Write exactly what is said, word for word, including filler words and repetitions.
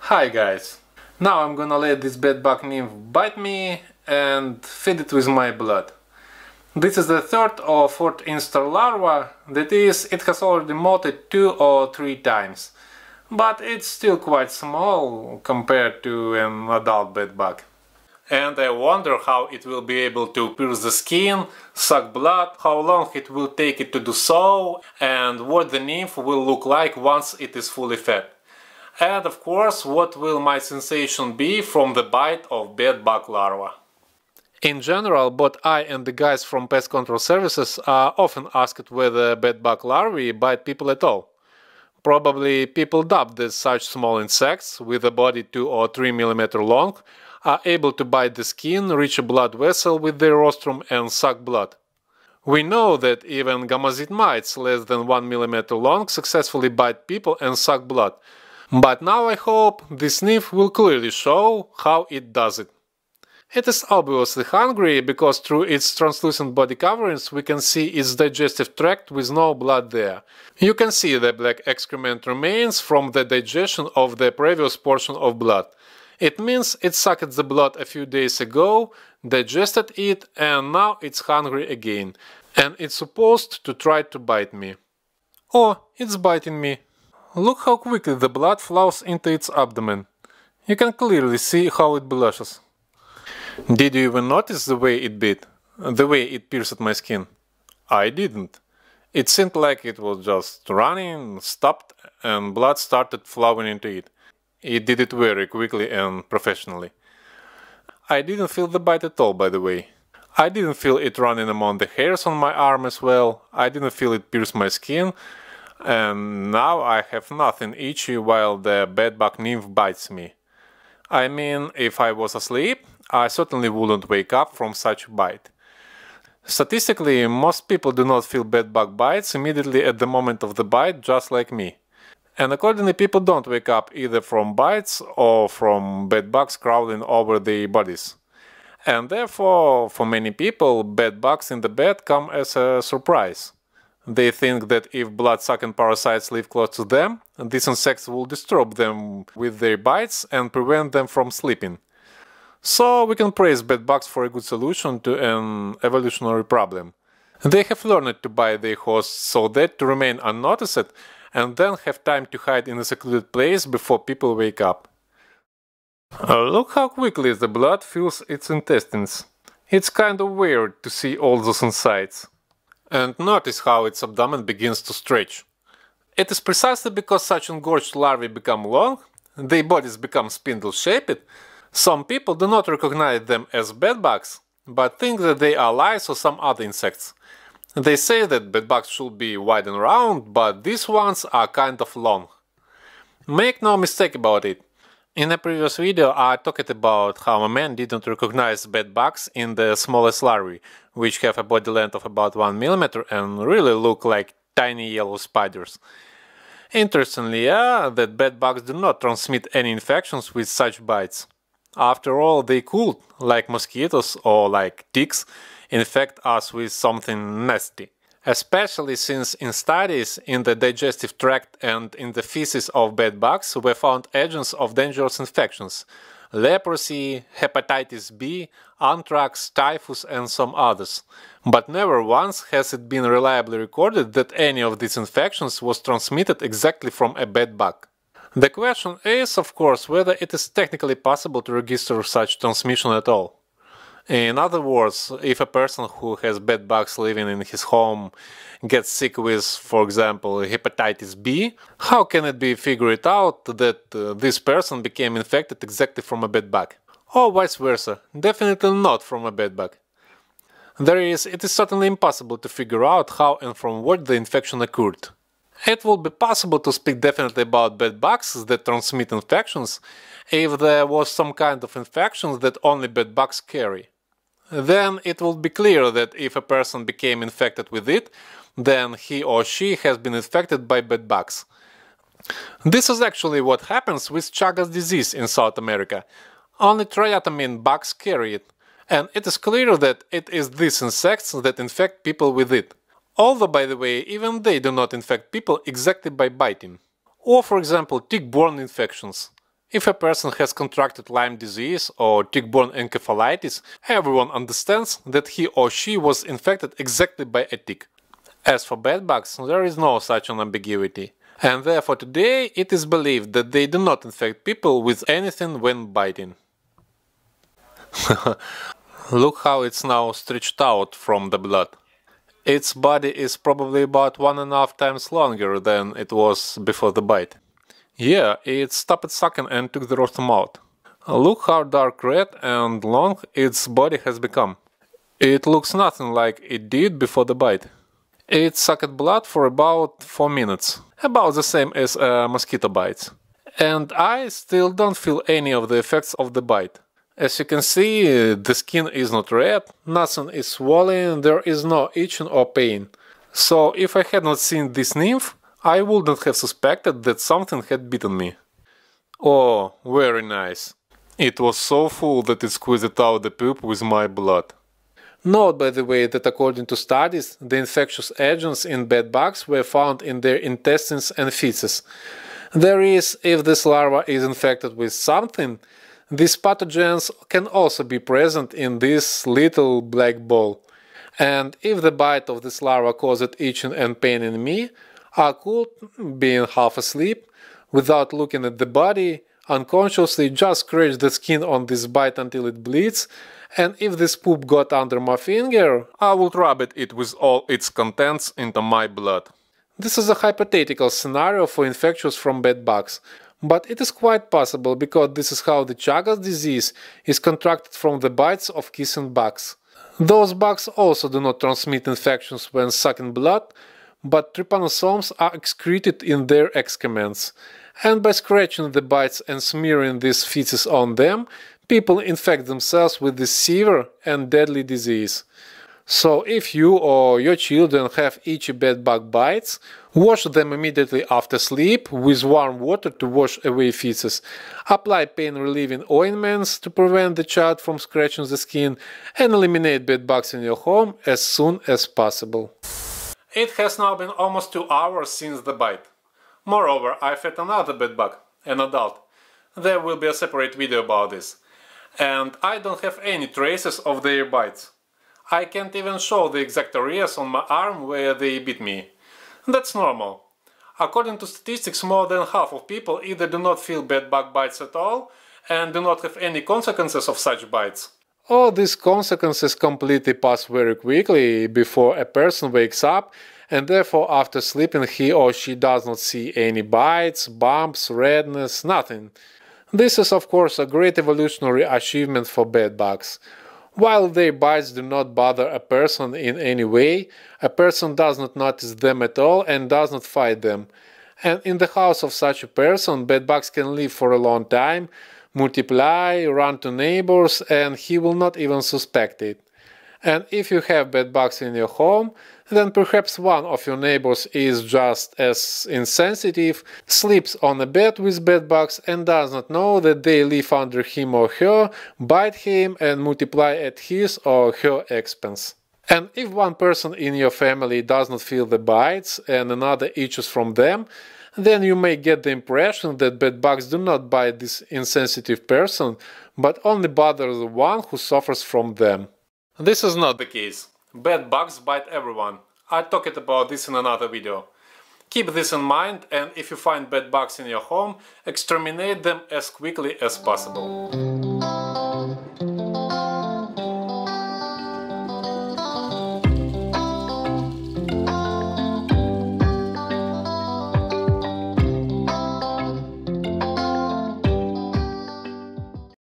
Hi guys! Now I'm gonna let this bedbug nymph bite me and feed it with my blood. This is the third or fourth instar larva, that is, it has already molted two or three times. But it's still quite small compared to an adult bedbug. And I wonder how it will be able to pierce the skin, suck blood, how long it will take it to do so, and what the nymph will look like once it is fully fed. And of course, what will my sensation be from the bite of bedbug larva. In general, both I and the guys from pest control services are often asked whether bedbug larvae bite people at all. Probably people doubt that such small insects, with a body two or three millimeters long, are able to bite the skin, reach a blood vessel with their rostrum and suck blood. We know that even gamazid mites less than one millimeter long successfully bite people and suck blood. But now I hope this nymph will clearly show how it does it. It is obviously hungry because through its translucent body coverings we can see its digestive tract with no blood there. You can see the black excrement remains from the digestion of the previous portion of blood. It means it sucked the blood a few days ago, digested it, and now it's hungry again. And it's supposed to try to bite me. Oh, it's biting me. Look how quickly the blood flows into its abdomen. You can clearly see how it blushes. Did you even notice the way it bit? The way it pierced my skin? I didn't. It seemed like it was just running, stopped, and blood started flowing into it. It did it very quickly and professionally. I didn't feel the bite at all, by the way. I didn't feel it running among the hairs on my arm as well. I didn't feel it pierce my skin. And now I have nothing itchy while the bedbug nymph bites me. I mean, if I was asleep, I certainly wouldn't wake up from such a bite. Statistically, most people do not feel bedbug bites immediately at the moment of the bite, just like me. And accordingly, people don't wake up either from bites or from bedbugs crawling over their bodies. And therefore, for many people, bedbugs in the bed come as a surprise. They think that if blood-sucking parasites live close to them, these insects will disturb them with their bites and prevent them from sleeping. So we can praise bedbugs for a good solution to an evolutionary problem. They have learned to bite their hosts so that to remain unnoticed and then have time to hide in a secluded place before people wake up. Uh, look how quickly the blood fills its intestines. It's kind of weird to see all those insides. And notice how its abdomen begins to stretch. It is precisely because such engorged larvae become long, their bodies become spindle-shaped. Some people do not recognize them as bedbugs, but think that they are lice or some other insects. They say that bedbugs should be wide and round, but these ones are kind of long. Make no mistake about it. In a previous video I talked about how a man didn't recognize bedbugs in the smallest larvae, which have a body length of about one millimeter and really look like tiny yellow spiders. Interestingly, yeah, that bedbugs do not transmit any infections with such bites. After all, they could, like mosquitoes or like ticks, infect us with something nasty. Especially since in studies in the digestive tract and in the feces of bedbugs were found agents of dangerous infections: leprosy, hepatitis B, anthrax, typhus and some others. But never once has it been reliably recorded that any of these infections was transmitted exactly from a bedbug. The question is, of course, whether it is technically possible to register such transmission at all. In other words, if a person who has bedbugs living in his home gets sick with, for example, hepatitis B, how can it be figured out that uh, this person became infected exactly from a bedbug? Or vice versa, definitely not from a bedbug. That is, it is certainly impossible to figure out how and from what the infection occurred. It would be possible to speak definitely about bedbugs that transmit infections if there was some kind of infections that only bedbugs carry. Then it would be clear that if a person became infected with it, then he or she has been infected by bedbugs. This is actually what happens with Chagas disease in South America. Only triatomine bugs carry it, and it is clear that it is these insects that infect people with it. Although, by the way, even they do not infect people exactly by biting. Or, for example, tick-borne infections. If a person has contracted Lyme disease or tick-borne encephalitis, everyone understands that he or she was infected exactly by a tick. As for bedbugs, there is no such an ambiguity, and therefore today it is believed that they do not infect people with anything when biting. Look how it's now stretched out from the blood. Its body is probably about one and a half times longer than it was before the bite. Yeah, it stopped sucking and took the rostrum out. Look how dark red and long its body has become. It looks nothing like it did before the bite. It sucked blood for about four minutes, about the same as a mosquito bites. And I still don't feel any of the effects of the bite. As you can see, the skin is not red, nothing is swollen, there is no itching or pain. So if I had not seen this nymph, I wouldn't have suspected that something had bitten me. Oh, very nice. It was so full that it squeezed out the poop with my blood. Note, by the way, that according to studies, the infectious agents in bedbugs were found in their intestines and feces. That is, if this larva is infected with something, these pathogens can also be present in this little black ball. And if the bite of this larva caused itching and pain in me, I could, being half asleep, without looking at the body, unconsciously just scratch the skin on this bite until it bleeds, and if this poop got under my finger, I would rub it, it with all its contents into my blood. This is a hypothetical scenario for infectious from bedbugs, but it is quite possible because this is how the Chagas disease is contracted from the bites of kissing bugs. Those bugs also do not transmit infections when sucking blood, but trypanosomes are excreted in their excrements, and by scratching the bites and smearing these feces on them, people infect themselves with this severe and deadly disease. So if you or your children have itchy bedbug bites, wash them immediately after sleep with warm water to wash away feces. Apply pain-relieving ointments to prevent the child from scratching the skin, and eliminate bedbugs in your home as soon as possible. It has now been almost two hours since the bite. Moreover, I fed another bedbug, an adult. There will be a separate video about this. And I don't have any traces of their bites. I can't even show the exact areas on my arm where they bit me. That's normal. According to statistics, more than half of people either do not feel bedbug bites at all and do not have any consequences of such bites, or these consequences completely pass very quickly before a person wakes up, and therefore after sleeping he or she does not see any bites, bumps, redness, nothing. This is of course a great evolutionary achievement for bedbugs. While their bites do not bother a person in any way, a person does not notice them at all and does not fight them. And in the house of such a person, bedbugs can live for a long time, multiply, run to neighbors, and he will not even suspect it. And if you have bedbugs in your home, then perhaps one of your neighbors is just as insensitive, sleeps on a bed with bedbugs and does not know that they live under him or her, bite him and multiply at his or her expense. And if one person in your family does not feel the bites and another itches from them, then you may get the impression that bedbugs do not bite this insensitive person, but only bother the one who suffers from them. This is not the case. Bedbugs bite everyone. I talked about this in another video. Keep this in mind, and if you find bedbugs in your home, exterminate them as quickly as possible.